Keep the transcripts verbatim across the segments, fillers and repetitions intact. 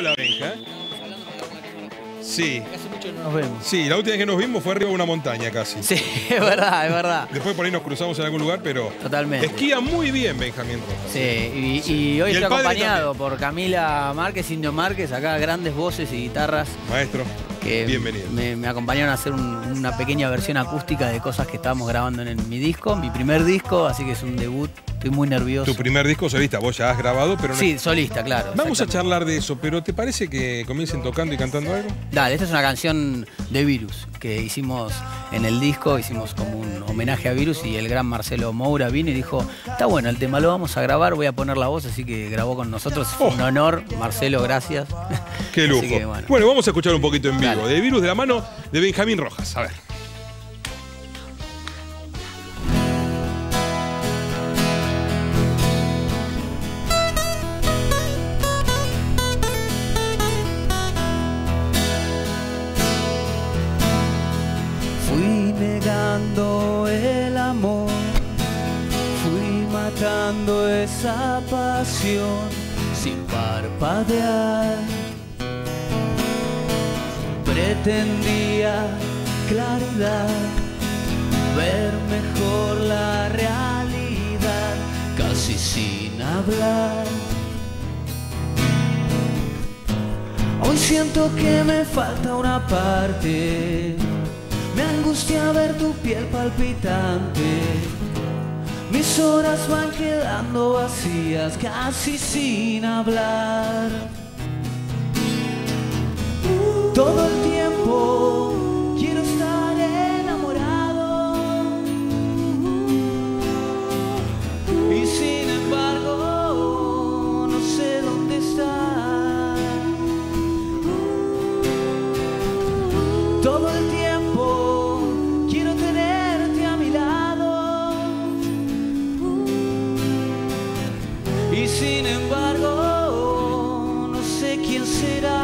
Hola, Benja. Sí. Hace mucho no nos vemos. Sí, la última vez que nos vimos fue arriba de una montaña casi. Sí, es verdad, es verdad. Después por ahí nos cruzamos en algún lugar, pero... Totalmente. Esquía muy bien Benjamín Rojas. Sí, y, y hoy Y el estoy padre acompañado también. por Camila Márquez, Indio Márquez, acá grandes voces y guitarras. Maestro, Que bienvenido. Me, me acompañaron a hacer un- una pequeña versión acústica de cosas que estábamos grabando en, en mi disco, mi primer disco, así que es un debut. Estoy muy nervioso. Tu primer disco solista, vos ya has grabado, pero no... Sí, solista, claro. Vamos a exactamente. charlar de eso, pero ¿te parece que comiencen tocando y cantando algo? Dale, esta es una canción de Virus que hicimos en el disco, hicimos como un homenaje a Virus y el gran Marcelo Moura vino y dijo, está bueno el tema, lo vamos a grabar, voy a poner la voz, así que grabó con nosotros. Fue un Oh. honor, Marcelo, gracias. Qué lujo. Así que, bueno. bueno. vamos a escuchar un poquito en vivo. Dale. De Virus de la mano de Benjamín Rojas. A ver. Fui negando el amor, fui matando esa pasión sin parpadear. Pretendía claridad, ver mejor la realidad, casi sin hablar. Hoy siento que me falta una parte. Me angustia ver tu piel palpitante. Mis horas van quedando vacías, casi sin hablar. Todo el tiempo quiero estar enamorado. Y sin embargo, no sé dónde estás. Todo el tiempo quiero tenerte a mi lado. Y sin embargo, no sé quién será.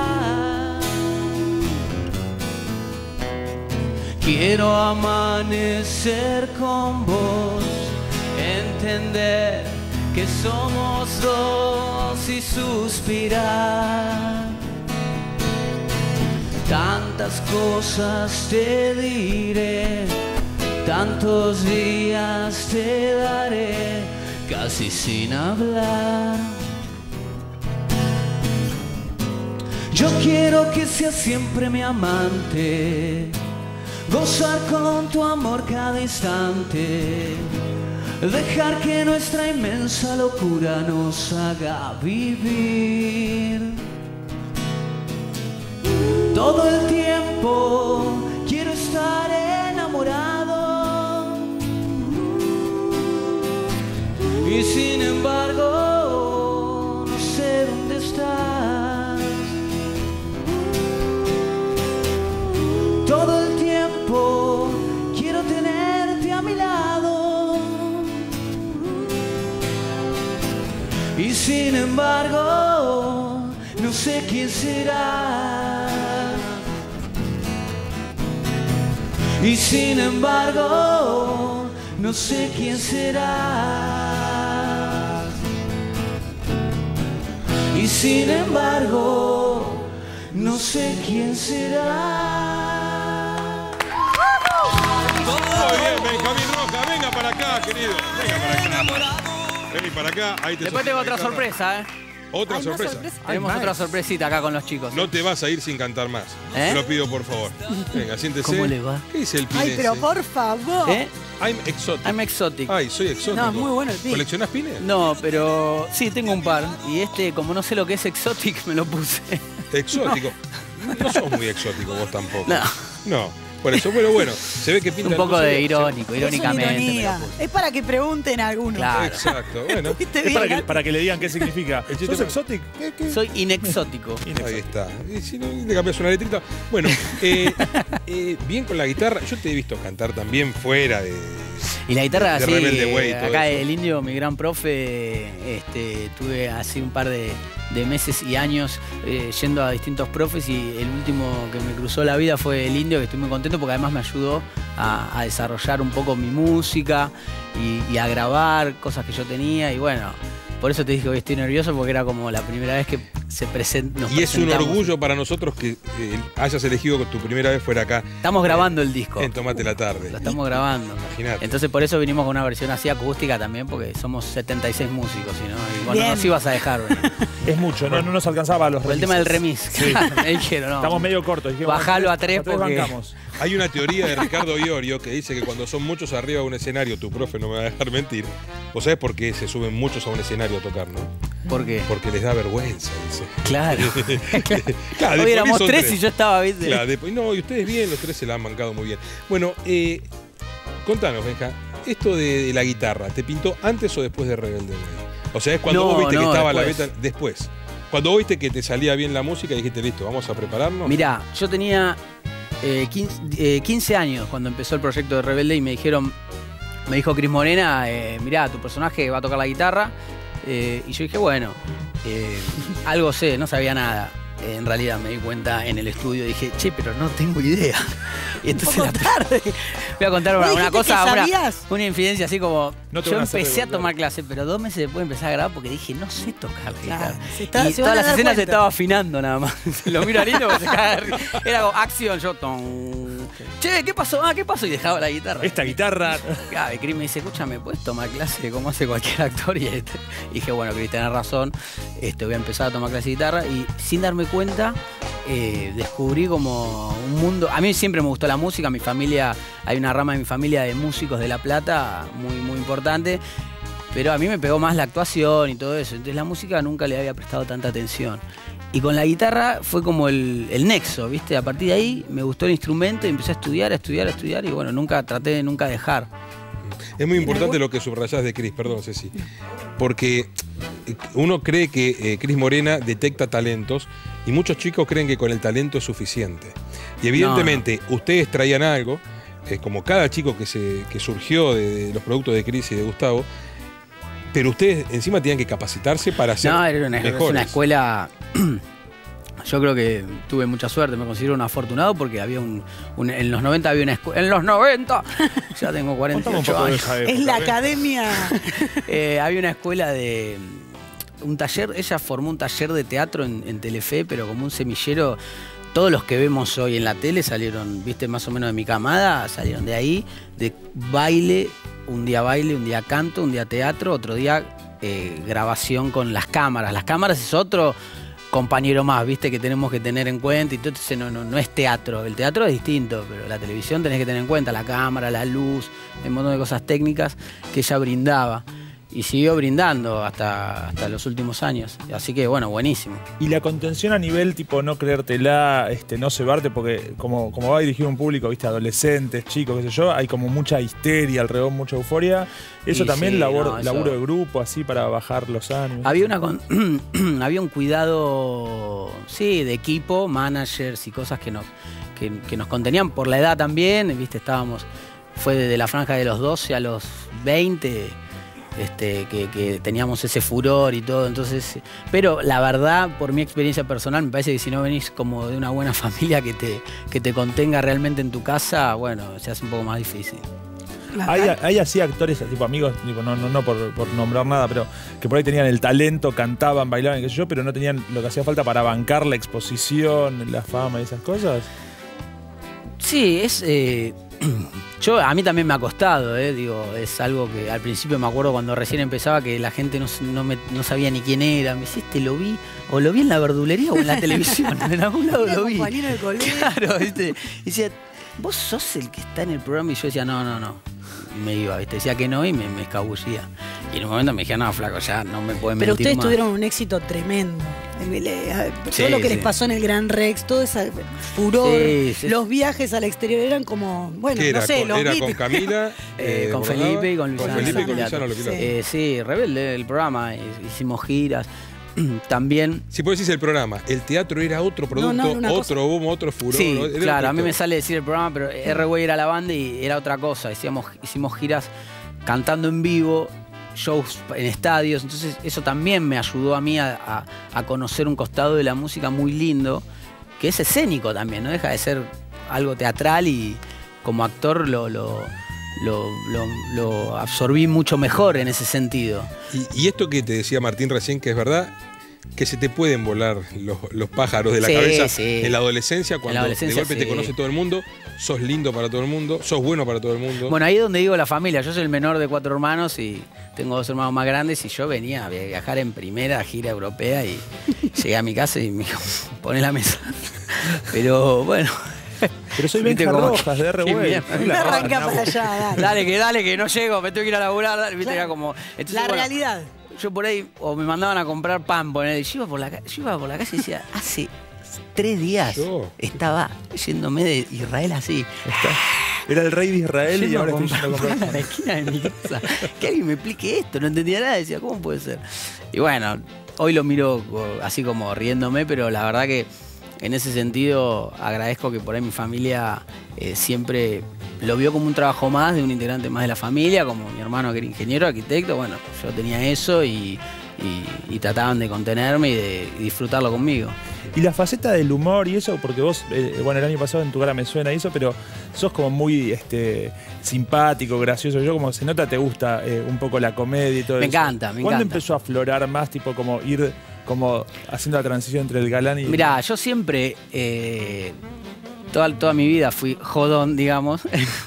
Quiero amanecer con vos, entender que somos dos y suspirar. Tantas cosas te diré, tantos días te daré, casi sin hablar. Yo quiero que seas siempre mi amante, gozar con tu amor cada instante, dejar que nuestra inmensa locura nos haga vivir. Todo el tiempo quiero estar enamorado. Y sin embargo, no sé dónde estás. Todo el tiempo quiero tenerte a mi lado. Y sin embargo, no sé quién será. Y sin embargo, no sé quién será. Y sin embargo, no sé quién será. Muy bien, Benjamín Rojas. Venga para acá, querido. Venga para acá. Vení para acá. Ahí te Después tengo otra guitarra. sorpresa, ¿eh? Otra Ay, más sorpresa. sorpresa. Tenemos Ay, otra nice. sorpresita acá con los chicos. No te vas a ir sin cantar más. ¿Eh? Te lo pido, por favor. Venga, siéntese. ¿Cómo le va? ¿Qué dice el pine Ay, pero ese? por favor. ¿Eh? I'm exotic. I'm exotic. Ay, soy exótico. No, es muy bueno el pin. ¿Coleccionás pines? No, pero sí, tengo un par. Y este, como no sé lo que es exotic, me lo puse. Exótico. No sos muy exótico vos tampoco. No. No. Por eso, bueno, bueno. Se ve que pinta Un poco el de museo. irónico, Es una irónicamente. me lo ironía. puse. Es para que pregunten a algunos. Claro. Exacto. Bueno. ¿Viste Es bien, para que, Nati? para que le digan qué significa. El chiste ¿Sos pa- exotic? ¿Qué, qué? Soy inexótico. Ahí está. Y si no, le cambias una letrita. Bueno, eh, eh, bien con la guitarra. Yo te he visto cantar también fuera de... Y la guitarra, de así, Rebelde Way y todo acá eso. el Indio, mi gran profe, este, tuve así un par de, de meses y años eh, yendo a distintos profes y el último que me cruzó la vida fue el Indio, que estoy muy contento porque además me ayudó a, a desarrollar un poco mi música y, y a grabar cosas que yo tenía y bueno, por eso te dije que hoy estoy nervioso porque era como la primera vez que se presenta. Y es un orgullo para nosotros que eh, hayas elegido que tu primera vez fuera acá. Estamos grabando el disco. En Tomate la Tarde. Lo estamos grabando. Imagínate. Entonces por eso vinimos con una versión así acústica también, porque somos setenta y seis músicos, ¿sí, no? Y bueno, Bien. nos ibas a dejar. ¿no? Es mucho, no, no nos alcanzaba a los Por el remises. tema del remis. Sí. Me dijeron, no. Estamos medio cortos. Dijimos, Bajalo a tres nosotros porque- bancamos. Hay una teoría de Ricardo Iorio que dice que cuando son muchos arriba de un escenario, tu profe no me va a dejar mentir, ¿vos sabés por qué se suben muchos a un escenario a tocar, no? ¿Por qué? Porque les da vergüenza, dice. Claro. Claro, Hoy después éramos son tres y yo estaba, ¿viste? Claro, después, no, y ustedes bien, los tres se la han bancado muy bien. Bueno, eh, contanos, Benja, esto de, de la guitarra, ¿te pintó antes o después de Rebelde Way? O sea, es cuando No, vos viste no, que estaba después. la beta después. Cuando vos viste que te salía bien la música y dijiste, listo, vamos a prepararnos. Mirá, yo tenía eh, quince, eh, quince años cuando empezó el proyecto de Rebelde y me dijeron, me dijo Cris Morena, eh, mirá, tu personaje va a tocar la guitarra. Eh, y yo dije, bueno, eh, algo sé, no sabía nada. Eh, en realidad me di cuenta en el estudio, dije, che, pero no tengo idea. Y entonces Un poco tarde. voy a contar ¿No una, una dijiste cosa, que una, sabías? una infidencia así como. No te yo van a hacer empecé a devolver. tomar clases, pero dos meses después empecé a grabar porque dije, no sé tocar la guitarra. Claro, se está- y se van todas a las dar escenas se cuenta. estaba afinando nada más. Lo miro a Lino porque se caga de risa. Era como acción, yo. Ton. Che, ¿qué pasó? Ah, ¿qué pasó? Y dejaba la guitarra. Esta guitarra. Claro, y Cris me dice, escúchame, ¿puedes tomar clase como hace cualquier actor? Y, este, y dije, bueno, Cris, tenés razón, este, voy a empezar a tomar clase de guitarra. Y sin darme cuenta, eh, descubrí como un mundo. A mí siempre me gustó la música, mi familia, hay una rama de mi familia de músicos de La Plata muy, muy importante. Pero a mí me pegó más la actuación y todo eso. Entonces la música nunca le había prestado tanta atención. Y con la guitarra fue como el, el nexo, ¿viste? A partir de ahí me gustó el instrumento y empecé a estudiar, a estudiar, a estudiar. Y bueno, nunca traté de nunca dejar. Es muy importante lo que subrayás de Cris, perdón, Ceci. Porque uno cree que eh, Cris Morena detecta talentos y muchos chicos creen que con el talento es suficiente. Y evidentemente ustedes traían algo, eh, como cada chico que, se, que surgió de, de los productos de Cris y de Gustavo, pero ustedes encima tenían que capacitarse para ser No, era una, es mejores. una escuela. Yo creo que tuve mucha suerte, me considero un afortunado porque había un, un- en los noventa había una escuela. ¡En los noventa! Ya tengo cuarenta y Contame un ocho poco de años. esa época. Es la ¿ves? academia. Eh, había una escuela de. Un taller, ella formó un taller de teatro en, en Telefe, pero como un semillero. Todos los que vemos hoy en la tele salieron, viste, más o menos de mi camada, salieron de ahí, de baile, un día baile, un día canto, un día teatro, otro día eh, grabación con las cámaras. Las cámaras es otro compañero más, viste, que tenemos que tener en cuenta y todo, entonces no, no, no es teatro. El teatro es distinto, pero la televisión tenés que tener en cuenta la cámara, la luz, un montón de cosas técnicas que ella brindaba. Y siguió brindando hasta, hasta los últimos años. Así que, bueno, buenísimo. Y la contención a nivel tipo no creértela, este, no cebarte, porque como, como va a dirigir un público, viste, adolescentes, chicos, qué sé yo, hay como mucha histeria alrededor, mucha euforia. Eso Y también sí, labor, no, eso- laburo de grupo, así para bajar los ánimos. Había, una con- había un cuidado, sí, de equipo, managers y cosas que nos, que, que nos contenían por la edad también. Viste, estábamos, fue desde la franja de los doce a los veinte. Este, que, que teníamos ese furor y todo, entonces, pero la verdad, por mi experiencia personal, me parece que si no venís como de una buena familia que te, que te contenga realmente en tu casa, bueno, se hace un poco más difícil. Hay, hay así actores, tipo amigos, tipo, no, no, no por, por nombrar nada, pero que por ahí tenían el talento, cantaban, bailaban, qué sé yo, pero no tenían lo que hacía falta para bancar la exposición, la fama y esas cosas. Sí, es. eh, yo, a mí también me ha costado, eh, digo, es algo que al principio me acuerdo cuando recién empezaba que la gente no, no, me- no sabía ni quién era. Me dice, este lo vi, o lo vi en la verdulería o en la televisión, en algún lado Era lo vi. compañero de colegio. Claro, ¿viste? Y decía, vos sos el que está en el programa, y yo decía, no, no, no. Y me iba, ¿viste? Decía que no y me, me escabullía. Y en un momento me dijeron, no, flaco, ya no me pueden mentir. Pero ustedes más. tuvieron un éxito tremendo. El- el- Todo Sí, lo que sí. les pasó en el Gran Rex, todo ese furor, Sí, sí. los viajes al exterior eran como, bueno, ¿Qué era? no sé, con, los era Beatles. con Camila, Eh, eh, con Bordava, Felipe y con Luisana. Con Felipe y con Luisana. Luisana Lopilato. Sí. Eh, sí, Rebelde, el programa, eh, hicimos giras. También. Si puedes decir el programa, el teatro era otro producto, no, una otro boom, otro furor. Sí, era claro, otro a mí me todo. sale decir el programa, pero R-Way era la banda y era otra cosa. Hicimos, hicimos giras cantando en vivo, shows en estadios, entonces eso también me ayudó a mí a, a- a conocer un costado de la música muy lindo, que es escénico también, no deja de ser algo teatral y como actor lo, lo, lo, lo- lo absorbí mucho mejor en ese sentido. Y, y esto que te decía Martín recién, que es verdad, que se te pueden volar los, los pájaros de la Sí, cabeza sí. en la adolescencia, cuando En la adolescencia, de golpe te sí. conoce todo el mundo, sos lindo para todo el mundo, sos bueno para todo el mundo. Bueno, ahí es donde digo la familia. Yo soy el menor de cuatro hermanos y tengo dos hermanos más grandes y yo venía a viajar en primera gira europea y llegué a mi casa y me dijo, poné la mesa. Pero bueno. Pero soy Viste Benja como Rojas, que- de R. qué Way. mierda. No la Arranca Nabo. para allá, dale. Dale, que dale, que no llego, me tengo que ir a laburar. Dale, viste, Claro. era como. Entonces, La bueno, realidad. yo por ahí, o me mandaban a comprar pan, poner, y yo iba por la, ca- yo iba por la calle y decía, hace tres días Yo. estaba yéndome de Israel así. Era el rey de Israel y Yendo a ahora estoy comprar yendo a comprar. pan a la esquina de mi casa. Que alguien me explique esto, no entendía nada, decía, ¿cómo puede ser? Y bueno, hoy lo miro co- así como riéndome, pero la verdad que en ese sentido agradezco que por ahí mi familia eh, siempre lo vio como un trabajo más de un integrante más de la familia, como mi hermano que era ingeniero, arquitecto, bueno, yo tenía eso y, y- y trataban de contenerme y de y disfrutarlo conmigo. Y la faceta del humor y eso, porque vos, eh, bueno, el año pasado en tu cara me suena eso, pero sos como muy este, simpático, gracioso. Yo como se nota, te gusta eh, un poco la comedia y todo Me eso. encanta, me ¿Cuándo encanta. empezó a aflorar más, tipo como ir como haciendo la transición entre el galán y... Mirá, yo siempre, eh, toda, toda mi vida fui jodón, digamos,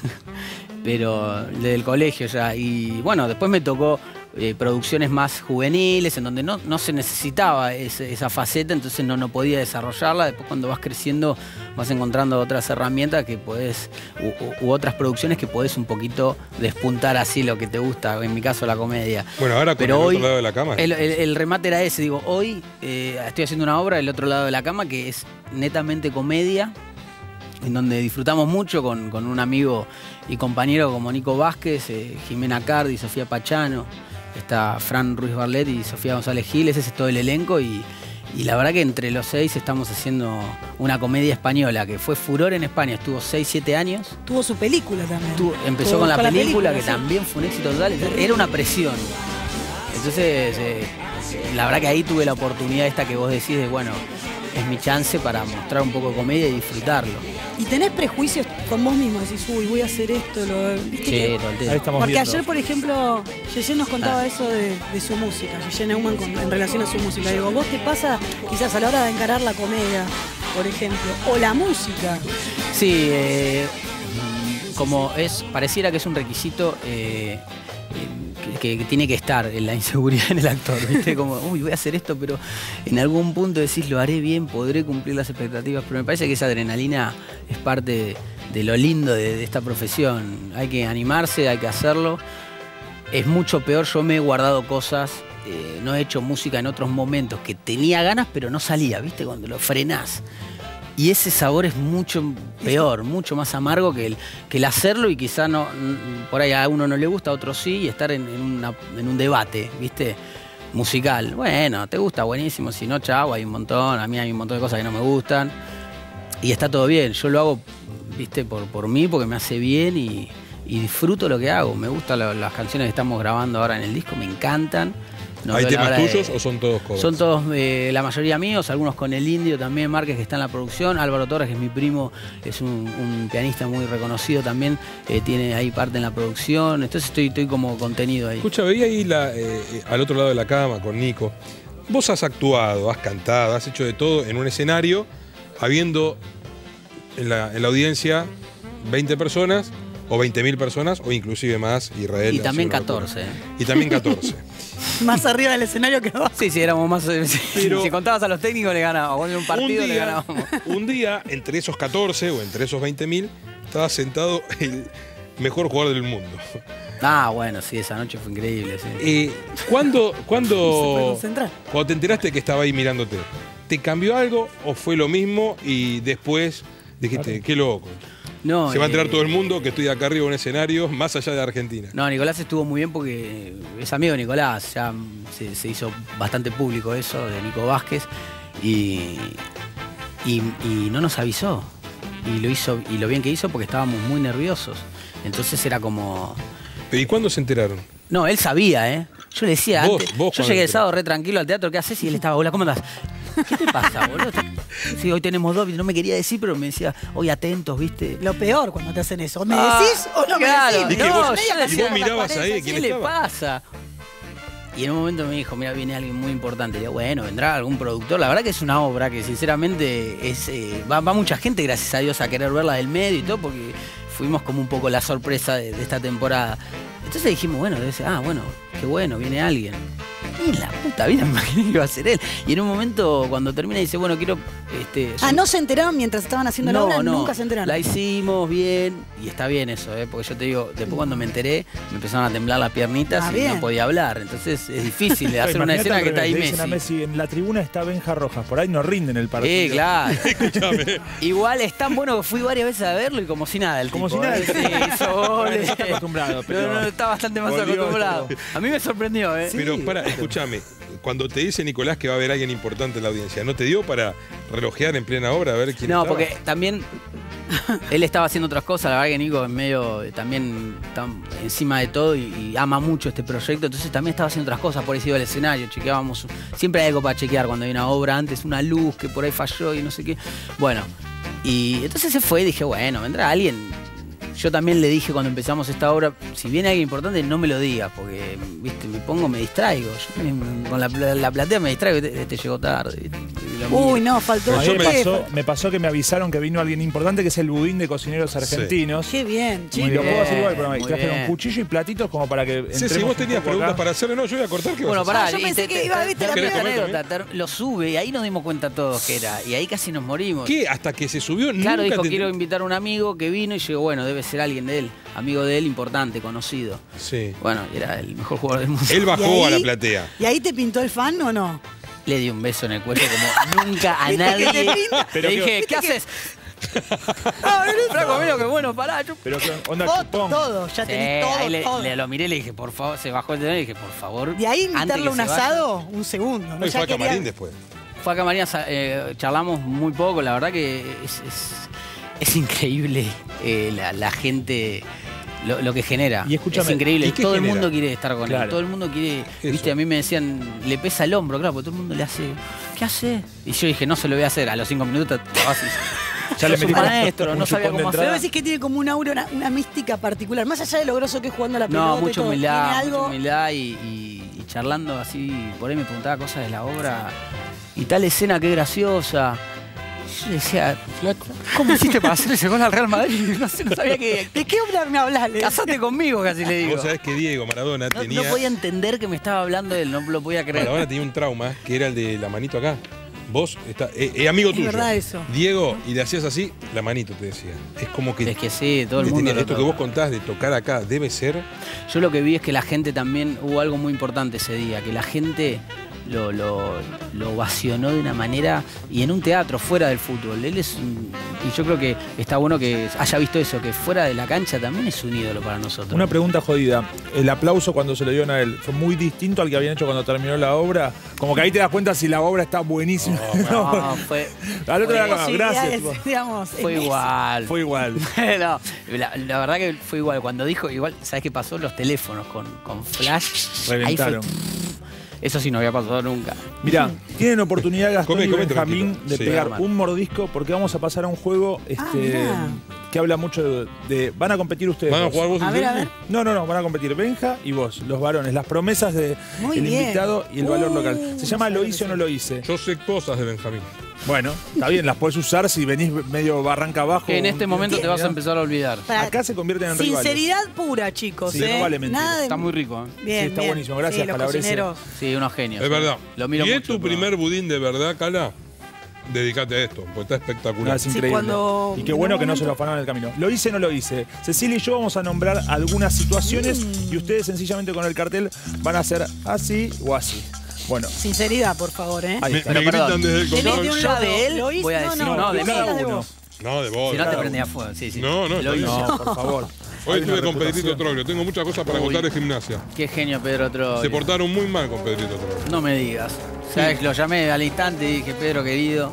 pero desde el colegio ya. Y bueno, después me tocó eh, producciones más juveniles, en donde no, no se necesitaba ese- esa faceta, entonces no, no podía desarrollarla. Después cuando vas creciendo vas encontrando otras herramientas que podés, u, u- u otras producciones que podés un poquito despuntar así lo que te gusta, en mi caso la comedia. Bueno, ahora con Pero el hoy, otro lado de la cama. El, el- el remate era ese, digo, hoy eh, estoy haciendo una obra del otro lado de la cama que es netamente comedia, en donde disfrutamos mucho con, con un amigo y compañero como Nico Vázquez, eh, Jimena Cardi, Sofía Pachano, está Fran Ruiz Barlet y Sofía González Giles, ese es todo el elenco y, y la verdad que entre los seis estamos haciendo una comedia española que fue furor en España, estuvo seis, siete años. Tuvo su película también. Tuvo- empezó Tuvo- con la película, que sí. también fue un éxito total. Era una presión. Entonces, eh, la verdad que ahí tuve la oportunidad esta que vos decís de, bueno, es mi chance para mostrar un poco de comedia y disfrutarlo. Y tenés prejuicios con vos mismo, decís, uy, voy a hacer esto. Lo... ¿viste Sí, que- todo el Ahí tiempo. estamos Porque viendo. ayer, por ejemplo, Yeye nos contaba Ah. eso de, de su música, Yeye Neumann con- en relación a su música. Digo, ¿vos te pasa quizás a la hora de encarar la comedia, por ejemplo, o la música? Sí, eh, como es, pareciera que es un requisito eh, eh, que, que tiene que estar en la inseguridad en el actor, ¿viste? Como, uy, voy a hacer esto, pero en algún punto decís, lo haré bien, podré cumplir las expectativas, pero me parece que esa adrenalina es parte de, de lo lindo de, de esta profesión. Hay que animarse, hay que hacerlo. Es mucho peor, yo me he guardado cosas, eh, no he hecho música en otros momentos que tenía ganas, pero no salía, ¿viste? Cuando lo frenás. Y ese sabor es mucho peor, mucho más amargo que el, que el hacerlo y quizá no, n- por ahí a uno no le gusta, a otro sí, y estar en, en una- en un debate, ¿viste? Musical. Bueno, te gusta, buenísimo, si no, chau, hay un montón, a mí hay un montón de cosas que no me gustan. Y está todo bien, yo lo hago, ¿viste? Por, por mí, porque me hace bien y, y disfruto lo que hago. Me gustan la- las canciones que estamos grabando ahora en el disco, me encantan. No ¿Hay veo la temas hora de- tuyos o son todos covers? Son todos, eh, la mayoría míos, algunos con el Indio también, Márquez que está en la producción, Álvaro Torres que es mi primo, es un, un pianista muy reconocido también, eh, tiene ahí parte en la producción, entonces estoy, estoy como contenido ahí. Escucha, veía ahí la, eh, eh, al otro lado de la cama con Nico. Vos has actuado, has cantado, has hecho de todo en un escenario, habiendo en la, en la audiencia veinte personas o veinte mil personas o inclusive más, Israel. Y ha también sido una locura. catorce. Y también catorce. Más arriba del escenario que abajo. Sí, sí, éramos más. eh, Pero- si contabas a los técnicos le ganábamos, o en un partido un, le día, ganábamos. un día, entre esos catorce o entre esos veinte mil, estaba sentado el mejor jugador del mundo. Ah, bueno, sí, esa noche fue increíble, sí. Eh, ¿cuándo, Se puede cuándo, concentrar. cuando te enteraste que estaba ahí mirándote, ¿te cambió algo o fue lo mismo y después dijiste, qué loco? No, Se va a enterar eh, todo el mundo que estoy acá arriba en un escenario, más allá de Argentina. No, Nicolás estuvo muy bien porque es amigo de Nicolás, ya se, se hizo bastante público eso de Nico Vázquez y, y, y no nos avisó. Y lo hizo, y lo bien que hizo porque estábamos muy nerviosos. Entonces era como. ¿Pero y cuándo se enteraron? No, él sabía, ¿eh? Yo le decía Vos- antes. vos yo cuando llegué el te- sábado re tranquilo al teatro, ¿qué haces? Y él estaba, hola, ¿cómo andás? ¿Qué te pasa, boludo? Sí, hoy tenemos dos, no me quería decir, pero me decía, hoy atentos, ¿viste? Lo peor cuando te hacen eso. ¿Me Ah, decís o no claro, me decís? Y que vos- no, y yo vos decía, mirabas ahí, ¿qué ¿quién le estaba? pasa? Y en un momento me dijo, mira, viene alguien muy importante. Y digo, bueno, vendrá algún productor. La verdad que es una obra que sinceramente es eh, va, va mucha gente, gracias a Dios, a querer verla del medio y todo, porque fuimos como un poco la sorpresa de, de esta temporada. Entonces dijimos, bueno, debe ser, ah, bueno, qué bueno, viene alguien. Y en la puta vida me imaginé que iba a ser él. Y en un momento, cuando termina, dice, bueno, quiero... Este, ah, ¿no se enteraron mientras estaban haciendo la no, obra? No, Nunca se enteraron. La hicimos bien, y está bien eso, ¿eh? Porque yo te digo, después cuando me enteré, me empezaron a temblar las piernitas ah, y bien. no podía hablar. Entonces es difícil de hacer una Imagínate escena al que está ahí revés, le dicen Messi. a Messi, en la tribuna está Benja Rojas, por ahí no rinden el partido. Sí, claro. Escúchame. Igual es tan bueno que fui varias veces a verlo y como si nada. El Como tipo, si nada. ¿eh? Sí, hizo goles. Está acostumbrado, pero... No, no, está bastante más volvió acostumbrado. A mí me sorprendió, ¿eh? Pero para, escúchame, cuando te dice Nicolás que va a haber alguien importante en la audiencia, ¿no te dio para relojear en plena obra a ver quién No, estaba? porque también él estaba haciendo otras cosas. La verdad que Nico es medio eh, también está encima de todo y, y ama mucho este proyecto. Entonces también estaba haciendo otras cosas. Por ahí se iba al escenario, chequeábamos. Siempre hay algo para chequear cuando hay una obra. Antes una luz que por ahí falló y no sé qué. Bueno, y entonces se fue y dije, bueno, vendrá alguien. Yo también le dije cuando empezamos esta obra, si viene alguien importante, no me lo digas, porque, viste, me pongo, me distraigo. Yo me- con la, la platea me distraigo, te, te llegó tarde. y lo Uy, miro. no, faltó. A mí Yo me, me- pasó, me pasó que me avisaron que vino alguien importante, que es el budín de cocineros argentinos. Qué bien, Y chicos. lo puedo hacer igual, pero me muy trajeron bien. cuchillo y platitos como para que Sí, entremos si vos un tenías poco preguntas acá. para hacerle, no, yo voy a cortar. ¿qué vas Bueno, a hacer? pará, Ah, yo y pensé te- que te- iba, te- viste, te- la te- primera- te- anécdota, te- lo sube y ahí nos dimos cuenta todos que era. Y ahí casi nos morimos. ¿Qué? Hasta que se subió, Claro, nunca dijo, te... quiero invitar a un amigo que vino y yo digo, bueno, debe ser alguien de él, amigo de él, importante, conocido. Sí. Bueno, era el mejor jugador del mundo. Él ¿Y bajó ahí? a la platea. ¿Y ahí te pintó el fan o no? Le di un beso en el cuello como nunca a ¿Viste que nadie. te pinta? Pero Le que- dije, ¿qué haces? Flaco, amigo, que bueno, pará. yo- Pero que onda Vos, chupón. todo, ya Sí, tenés todo, ahí le, todo. le lo miré y le dije, por favor, se bajó el teléfono y le dije, por favor. De ahí antes invitarle que un se vaya. asado, un segundo. ¿no? No, y Ya fue a quería- Camarín después. Fue acá María, eh, charlamos muy poco, la verdad que es, es, es increíble eh, la, la gente, lo, lo que genera. Y escúchame, es increíble, ¿y qué todo el genera? mundo quiere estar con Claro. él, todo el mundo quiere, Eso. viste, a mí me decían, le pesa el hombro, claro, porque todo el mundo le hace, ¿qué hace? Y yo dije, no se lo voy a hacer, a los cinco minutos te vas y- Ya le sos un metí maestro, un no sabía chupón de cómo Pero hacer. decís que tiene como un aura, una, una mística particular. Más allá de lo groso que es jugando a la pelota. No, y mucha todo, humildad, tiene algo. mucha humildad y, y- y charlando así, por ahí me preguntaba cosas de la obra y tal escena qué graciosa. Yo le decía, "Flaco, ¿cómo hiciste para hacer ese gol al Real Madrid? No sé, no sabía que... ¿De qué obra me hablas? Le- Casate conmigo, casi le digo. Vos sabés que Diego Maradona No, tenía... no podía entender que me estaba hablando de él, no lo podía creer. Maradona tenía un trauma que era el de la manito acá. Vos, está, eh, eh, amigo Es tuyo. verdad eso. Diego, y le hacías así, la manito te decía. Es como que... Es que sí, todo el te mundo tenía- lo esto que toca. vos contás de tocar acá debe ser... Yo lo que vi es que la gente también, hubo algo muy importante ese día, que la gente lo, lo, lo ovacionó de una manera, y en un teatro, fuera del fútbol. Él es un- y yo creo que está bueno que haya visto eso, que fuera de la cancha también es un ídolo para nosotros. Una pregunta jodida. El aplauso cuando se lo dieron a él, ¿fue muy distinto al que habían hecho cuando terminó la obra? Como que ahí te das cuenta si la obra está buenísima. No, fue, Al otro fue- lado, gracias. Posibilidades, tipo. digamos, fue en igual. Fue igual. No, la, la verdad que fue igual. Cuando dijo, igual, ¿sabes qué pasó? Los teléfonos con, con flash. Reventaron. Ahí fue, eso sí no había pasado nunca. Mirá, tienen oportunidad Gastón Come, y come, Benjamín tranquilo. de Sí. pegar Hermano. un mordisco porque vamos a pasar a un juego este, Ah, mirá. que habla mucho de, de- Van a competir ustedes. ¿Van a dos. jugar vos A y ver, a Diego? ver. No, no, no, van a competir Benja y vos, los varones, las promesas del Muy el bien. invitado y el valor Uh, local. Se llama Lo hice o no lo hice. Yo sé cosas de Benjamín. Bueno, está bien, las puedes usar si venís medio barranca abajo. Que en este momento te vas a Mirá. empezar a olvidar. Para- Acá se convierten en rivales. Sinceridad pura, chicos. Sí, ¿eh? no vale mentir. Nada de... Está muy rico, ¿eh? Bien, Sí, está bien. buenísimo. Gracias, sí, los Calabrese. cocineros. Sí, unos genios. Es verdad. Lo miro ¿Y es mucho, tu pero- primer budín de verdad, Cala? Dedicate a esto, porque está No, espectacular. es Sí, increíble. cuando- y qué bueno en que no algún se lo afanaron en el camino. Lo hice, no lo hice. Cecilia y yo vamos a nombrar algunas situaciones Mm. y ustedes sencillamente con el cartel van a hacer así o así. Bueno, Sinceridad, por favor, ¿eh? ahí Me, está. me Pero gritan perdón. desde el Tenés control. de un Yo lado, de él lo hice- voy a decir, no, no, de cada mí. uno. No, de vos. Si de no te vos. prendía fuego, sí, sí. No, no, Lo está bien. hice. No, por favor. Hoy Hay estuve una con Pedrito reputación. Troglio. Tengo muchas cosas para Uy. contar de gimnasia. Qué genio Pedro Troglio. Se portaron muy mal con Pedrito Troglio. No me digas. ¿Sabes? Lo llamé al instante y dije, Pedro querido,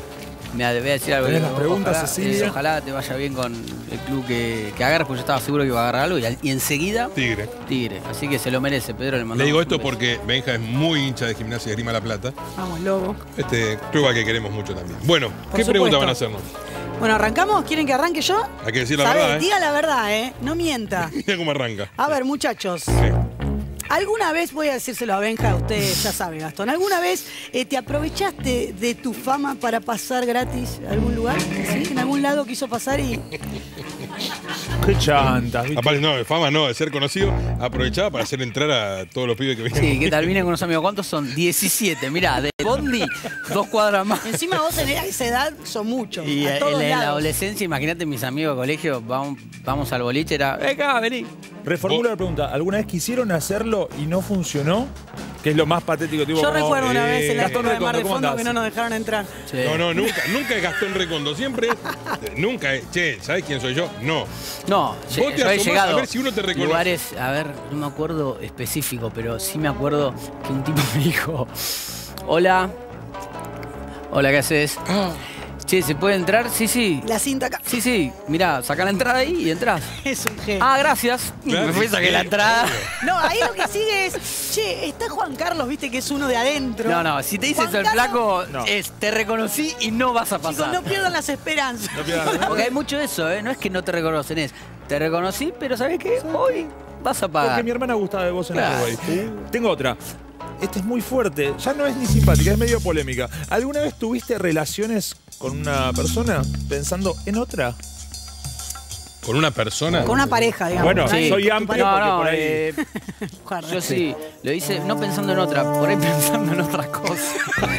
me voy a decir algo. ¿Tenés Digo, las preguntas, ojalá, Cecilia? eh, ojalá te vaya bien con el club que, que agarres, porque yo estaba seguro que iba a agarrar algo. Y, al- y enseguida, Tigre. Tigre. Así que se lo merece, Pedro. Le, Le digo esto mandamos un beso. porque Benja es muy hincha de Gimnasia de Grima La Plata. Vamos, lobo. Este club al que queremos mucho también. Bueno, ¿qué supuesto. pregunta van a hacernos? Bueno, ¿arrancamos? ¿Quieren que arranque yo? Hay que decir la ¿Sabe? verdad, ¿eh? Diga la verdad, ¿eh? No mienta. Mira cómo arranca. A ver, muchachos. Sí. ¿Alguna vez, voy a decírselo a Benja, usted ya sabe, Gastón, ¿alguna vez eh, te aprovechaste de tu fama para pasar gratis a algún lugar? ¿Sí? ¿En algún lado quiso pasar y...? Qué chantas, ¿viste? Aparte, no, de fama no, de ser conocido, aprovechaba para hacer entrar a todos los pibes que vienen. Sí, ¿qué tal? Vine con unos amigos. ¿Cuántos son? diecisiete. Mirá, de Bondi, dos cuadras más. Encima vos en esa edad son muchos, Y a en, todos en la lados. adolescencia, imagínate mis amigos de colegio, vamos, vamos al boliche, era, venga, vení. Reformulo la pregunta. ¿Alguna vez quisieron hacerlo y no funcionó? Que es lo más patético. Tipo, Yo como, recuerdo una eh, vez en la Gastón época de Mar de Recondo, ¿cómo Fondo andás? que no nos dejaron entrar. Sí. No, no, nunca, nunca es Gastón Recondo. Siempre, nunca es, che, ¿sabés quién soy yo? No. No, Vos yo te he asomás llegado a ver si uno te reconoce. lugares, a ver, no me acuerdo específico, pero sí me acuerdo que un tipo me dijo, hola, hola, ¿qué haces? Che, ¿se puede entrar? Sí, sí. La cinta acá. Sí, sí, mirá, sacá la entrada ahí y entrás. Es un genio. Ah, gracias. Claro, Me fui, saqué sí, la entrada. obvio. No, ahí lo que sigue es, che, está Juan Carlos, viste que es uno de adentro. No, no, si te dice Juan eso el Carlos, flaco, No. es te reconocí y no vas a Chicos, pasar. no pierdan las esperanzas. No pierdas- Porque hay mucho de eso, ¿eh? No es que no te reconocen, es te reconocí, pero ¿sabes qué? Hoy vas a Porque pagar. mi hermana gustaba de vos en Claro. el Uruguay. Tengo otra. Esta es muy fuerte. Ya no es ni simpática, es medio polémica. ¿Alguna vez tuviste relaciones con una persona pensando en otra? ¿Con una persona? Con una pareja, digamos. Bueno, Ahí, soy con tu amplio pareja. porque No, no, por ahí- eh, Guarda. yo sí, lo hice no pensando en otra, por ahí pensando en otras cosas.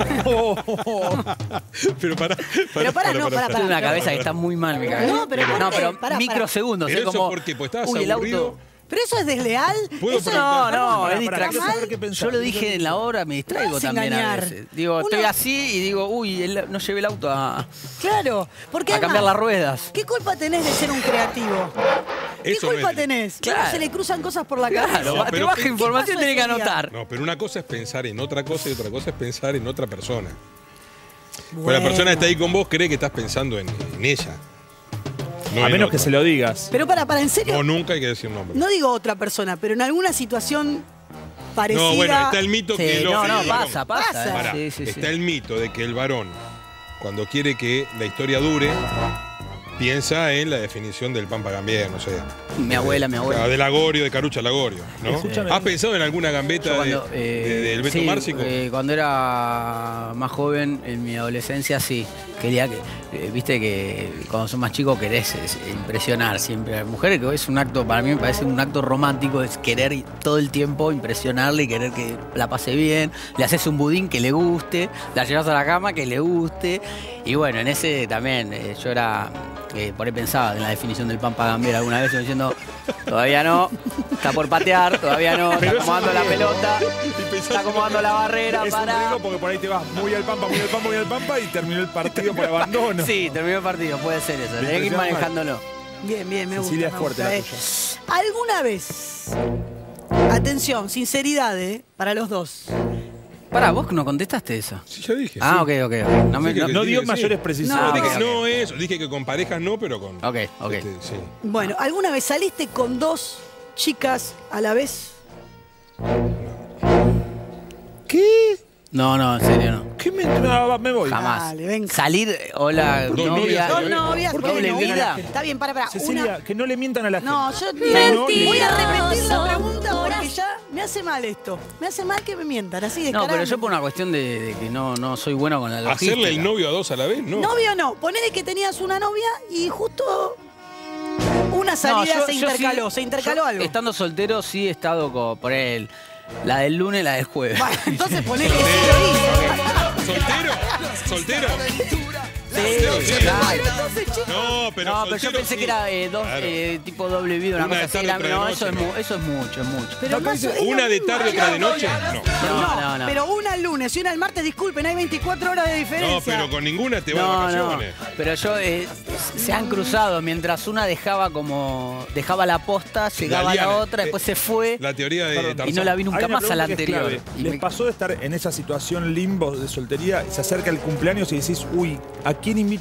Pero pará, Pero pará, no, pará, Tengo una cabeza que está muy mal, mi cabeza. No, pero no, ponte, pero pará, pará. microsegundos, Pero es eso como. ¿por qué? Porque estabas uy, el aburrido. auto. Pero eso es desleal. ¿Puedo Eso No, preguntar? no, Pará, es pará, distracción. no sé qué pensar. Yo lo dije en la hora, me distraigo No es también engañar. a veces. Digo, Uno- estoy así y digo, uy, el- no llevé el auto a, Claro, porque a cambiar además, las ruedas. ¿qué culpa tenés de ser un creativo? ¿Qué Eso culpa me- tenés? Claro. Claro. Se le cruzan cosas por la cabeza. Claro, No, te pero baja ¿qué información, pasó tenés que ese día? anotar. No, pero una cosa es pensar en otra cosa y otra cosa es pensar en otra persona. Pues Bueno. la persona que está ahí con vos cree que estás pensando en, en ella. No A en menos que otra. se lo digas. Pero para, para, en serio, No, no, nunca hay que decir nombre. digo otra persona, pero en alguna situación parecida. No, bueno, está el mito que Sí, lo- no, el no, varón- pasa, pasa. Pasa. eh. Pará, Sí, sí, sí. está el mito de que el varón, cuando quiere que la historia dure, piensa en la definición del Pampa Gambier, no sé. Mi abuela, mi abuela. Ah, del Agorio, de Carucha Lagorio, ¿no? Escúchame. ¿Has pensado en alguna gambeta Yo cuando, de, eh, de- del Beto sí, Márcico? eh, cuando era más joven, en mi adolescencia, sí. Quería que, eh, viste que cuando sos más chico querés es, impresionar siempre a la mujer, que es un acto, para mí me parece un acto romántico, es querer todo el tiempo impresionarle y querer que la pase bien. Le haces un budín que le guste, la llevas a la cama que le guste. Y bueno, en ese también eh, yo era, eh, por ahí pensaba en la definición del Pampa Gambier alguna vez, yo diciendo, todavía no, está por patear, todavía no, está Pero eso acomodando la no- pelota, está acomodando la barrera Es un para... riesgo porque por ahí te vas muy al pampa, muy al pampa, muy al pampa y terminó el partido por abandono. Sí, terminó el partido, puede ser eso, tenés que ir impresiona manejándolo. Bien, bien, me gusta. Cecilia es me fuerte gusta, la eh. tuya. ¿Alguna vez? Atención, sinceridad, ¿eh? Para los dos. Pará, vos no contestaste eso. Sí, ya dije. Ah, sí. ok, ok. ok. No me, Sí, no- que- No sí, dio sí. mayores precisiones. No, No, dije ok, que ok. no eso, dije que con parejas no, pero con. Ok, ok. este, sí. Bueno, ¿alguna vez saliste con dos chicas a la vez? ¿Qué? No, no, en serio no. ¿Qué me, no, va, me voy? Jamás. Dale, venga. Salir, hola, Dos novia. novias a la Dos vez. novias, ¿Por qué doble le mienten a la vida. gente? Está bien, para, para. Cecilia, Una... que no le mientan a la gente. No, yo No, voy a no. repetir la pregunta porque ya me hace mal esto. Me hace mal que me mientan, así de No, pero yo por una cuestión de, de que no, no soy bueno con la logística. ¿Hacerle el novio a dos a la vez? No. Novio no, ponele que tenías una novia y justo una No, salida yo- se yo intercaló, sí- se intercaló yo, algo. Estando soltero sí he estado con, por él, la del lunes y la del jueves. Bueno, entonces ponele que sí lo hice. ¿Soltero? ¿Soltero? Sí, claro. Entonces, chicos, No, pero No, pero yo soltero pensé sí. que era eh, dos, Claro. eh, tipo doble vida, una, Una cosa de así. tarde, Era- otra de no, noche, eso es, no. mu- eso es mucho, es mucho. pero más o- es Una lo de mismo. tarde, otra de noche. No. No, No, no, no. pero una el lunes y una el martes, disculpen, hay veinticuatro horas de No, diferencia. pero con ninguna te vas de No, no, vacaciones. pero yo eh, se han cruzado mientras una dejaba como dejaba la posta, llegaba liana. la otra, después Eh, se fue La teoría de Perdón. Tarzán. y no la vi nunca Hay una más a la pregunta que es anterior. clave. Y ¿Les me- pasó de estar en esa situación limbo de soltería? Se acerca el cumpleaños y decís, uy, ¿a quién invito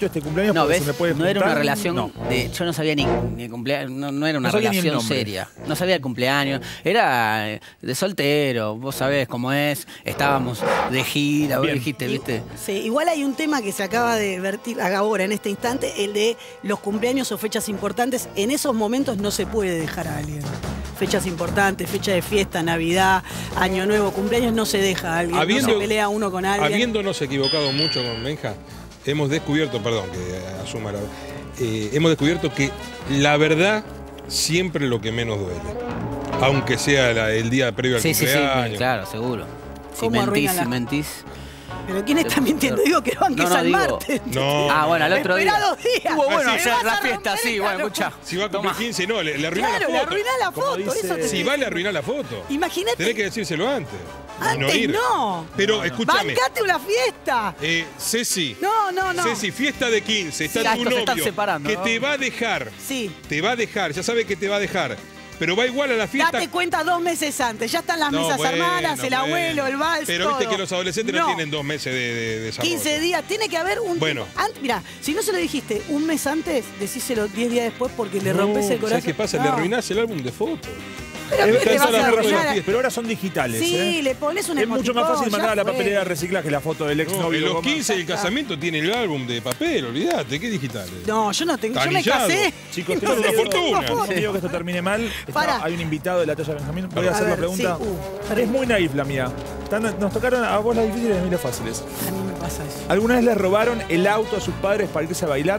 fecho este cumpleaños No, porque ¿ves? se me puede No era juntar. una relación No. de. Yo no sabía ni, ni cumpleaños, no, no era una No sabía ni el relación nombre. seria. No sabía el cumpleaños. Era eh, de soltero, vos sabés cómo es. Estábamos de gira, vos Bien. dijiste, ¿viste? Sí, igual hay un tema que se acaba de vertir ahora en este instante, el de los cumpleaños o fechas importantes. En esos momentos no se puede dejar a alguien. Fechas importantes, fecha de fiesta, Navidad, Año Nuevo, cumpleaños, no se deja a alguien. Habiendo- no se pelea uno con alguien. Habiéndonos equivocado mucho con Benja, hemos descubierto, perdón que asuma la eh, hemos descubierto que la verdad siempre es lo que menos duele. Aunque sea la- el día previo al Sí, sí, sí, cumpleaños. claro, seguro. Si ¿Cómo mentís, arruina la- si mentís. Pero ¿quién está mintiendo? Digo que banques No, no, al digo- martes. No. Ah, bueno, al otro Esperá día. dos días. Estuvo bueno Ah, sí. ayer Me vas la a fiesta, romper sí, el bueno, calor. escuchá. Si va a cumplir Toma. quince, no, le, le arruina Claro, la le foto. arruinás la Como foto. dice- Eso te Si digo. va, le arruinás la foto. Imagínate. Tenés que decírselo antes. y no Antes ir. no. Pero escúchame. Bancate una fiesta. Eh, Ceci. No, no, no. Ceci, fiesta de quince. Está Ya, tu estos se están novio. separando, que ¿no? te va a dejar. Sí. Te va a dejar. Ya sabe que te va a dejar. Pero va igual a la fiesta. Date cuenta dos meses antes. Ya están las No, mesas bueno, hermanas, el bueno. abuelo, el vals. Pero viste todo. que los adolescentes no, tienen dos meses de, de desarrollo. quince días. Tiene que haber un. Bueno. Mira, si no se lo dijiste un mes antes, decíselo diez días después porque le No, rompes el corazón. ¿Sabes qué pasa? Le No. arruinás el álbum de fotos. Pero Es- ¿qué Está te en vas todas a las fotos de la arruinar? fiesta. Pero ahora son digitales, Sí, ¿eh? le pones un Es mucho más fácil mandar a la papelera de reciclar. reciclaje la foto del ex No, novio. en los Goma. quince y el casamiento tiene el álbum de papel, olvídate, ¿qué digital? No, yo no tengo. Yo me Anillado. casé. Chicos, No tengo una sé si fortuna. tengo No foto. digo que esto termine mal. Está- Pará. hay un invitado de la talla Benjamín. Voy a A hacer una ver, pregunta. sí, uh, es muy naif la mía. Están- nos tocaron a vos las difíciles y a mí las fáciles. A mí me pasa eso. ¿Alguna vez le robaron el auto a sus padres para irse a bailar?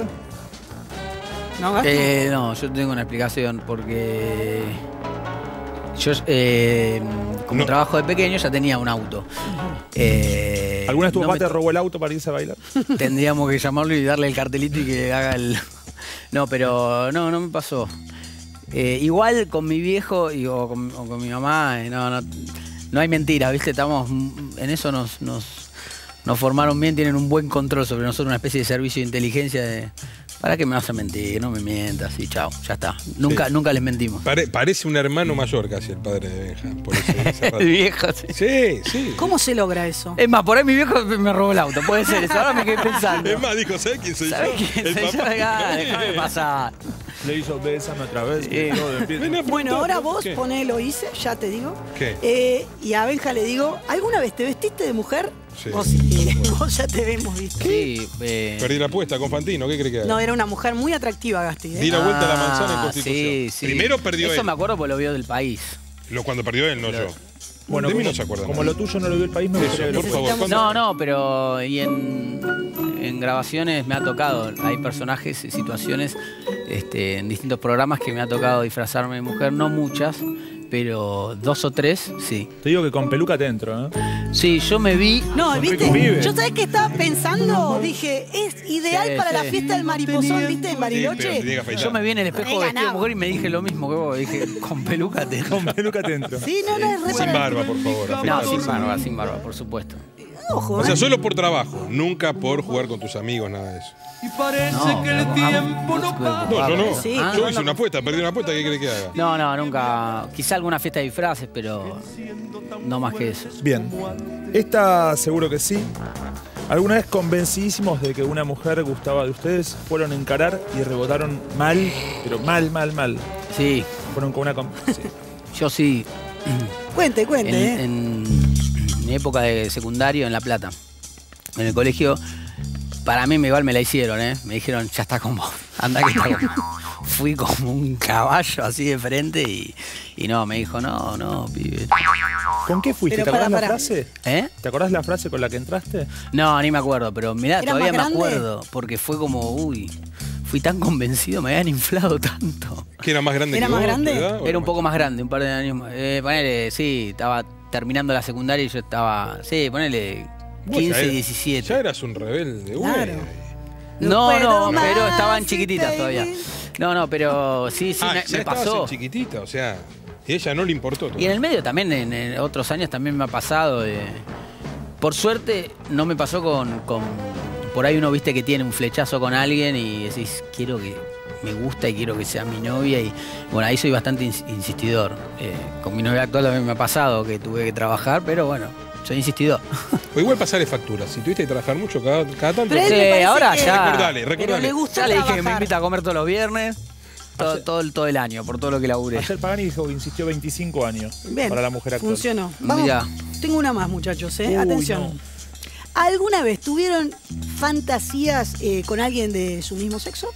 ¿No, Gasto? Eh, no, yo tengo una explicación porque yo eh, como No. trabajo de pequeño ya tenía un auto. Eh, ¿Alguna vez tu no papá me- te robó el auto para irse a bailar? Tendríamos que llamarlo y darle el cartelito y que haga el... No, pero no, no me pasó. Eh, igual con mi viejo y, o, con, o con mi mamá, eh, no, no, no hay mentiras, ¿viste? Estamos, en eso nos, nos, nos formaron bien, tienen un buen control sobre nosotros, una especie de servicio de inteligencia de... ¿Para qué me vas a mentir? No me mientas y chao, ya está. Nunca, Sí. nunca les mentimos. Pare- parece un hermano mayor casi el padre de Benja. Por ese, ese rato. El viejo, sí. Sí, sí. ¿Cómo se logra eso? Es más, por ahí mi viejo me robó el auto, puede ser eso. Ahora me quedé pensando. Es más, dijo, ¿sabes quién soy ¿Sabes yo? quién el soy yo? papá. Ah, déjame pasar. Le hizo bésame otra vez. Sí. y todo empieza. Ven a Bueno, preguntar, ahora ¿no? vos ¿Qué? poné lo hice, ya te digo. ¿Qué? Eh, y a Benja le digo, ¿alguna vez te vestiste de mujer? Sí. Vos sí, vos ya te vemos, ¿viste? Sí, eh, Perdí la apuesta con Fantino, ¿qué cree que haga? No, era una mujer muy atractiva, Gasti. ¿eh? Di la vuelta a la manzana en Ah, Constitución. sí, sí. Primero perdió Eso él. me acuerdo porque lo vio del país. Lo, cuando perdió él, no Lo- yo. Bueno, de mí como, no se acuerda. como nadie. lo tuyo no lo vio el país, me Eso, gustaría por verlo. favor. Necesitamos- No, no, pero y en, en grabaciones me ha tocado. Hay personajes y situaciones este, en distintos programas que me ha tocado disfrazarme de mujer, no muchas, pero dos o tres, sí. Te digo que con peluca te entro, ¿eh? Sí, yo me vi. No, Son ¿viste? ricos pibes. Yo sabés que estaba pensando, dije, es ideal Sí, para sí. la fiesta del mariposón, ¿viste? En Sí, pero Bariloche. te tiene que afeitar. Yo me vi en el espejo He vestido de ganado. mujer y me dije lo mismo que vos. Dije, con peluca te. Con peluca te entro. Sí, no, no, es re Sin para- barba, por favor. No, afeitate. sin barba, sin barba, por supuesto. Ojo, O sea, ¿eh? solo por trabajo, nunca por jugar con tus amigos, nada de eso. No, que el tiempo no pasa. No, yo no. Sí. Yo hice una apuesta, perdí una apuesta, ¿qué cree que haga? No, no, nunca. Quizá alguna fiesta de disfraces, pero no más que eso. Bien. Esta seguro que sí. ¿Alguna vez convencidísimos de que una mujer gustaba de ustedes, fueron a encarar y rebotaron mal, pero mal, mal, mal? Sí, Fueron con una... com- sí. yo sí. Cuente, En, cuente, ¿eh? en mi época de secundario en La Plata, en el colegio, para mí me- igual me la hicieron, ¿eh? Me dijeron, ya está con vos, anda que está con vos. Fui como un caballo así de frente y, y no, me dijo, no, no, pibe. ¿Con qué fuiste? Pero ¿Te acordás pará, la pará. frase? ¿Eh? ¿Te acordás la frase con la que entraste? No, ni me acuerdo, pero mirá, ¿Era todavía me más grande? acuerdo, porque fue como, uy, fui tan convencido, me habían inflado tanto. ¿Que era más grande ¿Era que más vos, grande? tu edad, o Era un poco más grande, un par de años más. Eh, ponele, sí, estaba terminando la secundaria y yo estaba, sí, ponele Vos ya quince, eras- diecisiete. Ya eras un rebelde, güey. Claro. No, puedo no, más, pero estaban si chiquititas te todavía. vi. No, no, pero sí, sí, Ah, me, ya me estabas pasó. en chiquitita, o sea, y a ella no le importó todo. Y en el medio también, en, en otros años también me ha pasado. de- Por suerte, no me pasó con, con. Por ahí uno viste que tiene un flechazo con alguien y decís, quiero que. Me gusta y quiero que sea mi novia. Y bueno, ahí soy bastante ins- insistidor. Eh, con mi novia actual también me ha pasado que tuve que trabajar, pero bueno, Soy insistidor. O igual pasarle facturas. Si tuviste que trabajar mucho cada, cada tanto. Pero a él me Sí, parece ahora que- ya. Recordale, Pero recordale. le gusta Ya le dije que me trabajar. invita a comer todos los viernes, todo, Ayer- todo, el- todo el año, por todo lo que laburé. Ayer Pagani dijo que insistió veinticinco años Bien, para la mujer actual. funcionó. Vamos, Mirá. tengo una más, muchachos, ¿eh? Uy, Atención. no. ¿Alguna vez tuvieron fantasías eh, con alguien de su mismo sexo?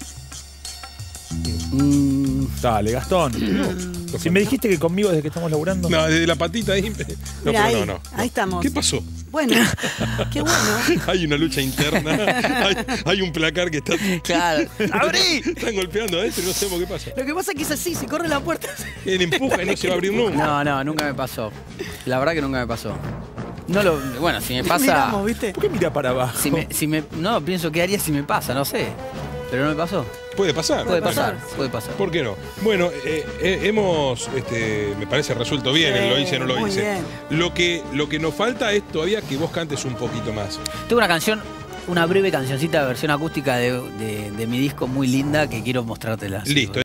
Mm, Dale, Gastón. Si me dijiste que conmigo desde que estamos laburando. No, desde la patita ahí. No, Mira, pero ahí, no, no. ahí estamos. ¿Qué pasó? Bueno, qué bueno. Hay una lucha interna. hay, hay un placar que está. claro. ¡Abrí! Están golpeando adentro y no sabemos qué pasa. Lo que pasa es que es así, si corre la puerta. Él empuja y no se va a abrir nunca. No, no, nunca me pasó. La verdad que nunca me pasó. No lo, bueno, si me pasa. Miramos, ¿viste? ¿Por qué mira para abajo? Si me, si me, no, pienso qué haría si me pasa, no sé. Pero no me pasó. Puede pasar. Puede pasar. pasar, puede pasar. ¿Por qué no? Bueno, eh, eh, hemos, este, me parece, resuelto bien Sí, el lo hice, no lo muy hice. bien. Lo que, lo que nos falta es todavía que vos cantes un poquito más. Tengo una canción, una breve cancioncita de versión acústica de, de, de mi disco muy linda que quiero mostrártela. Listo.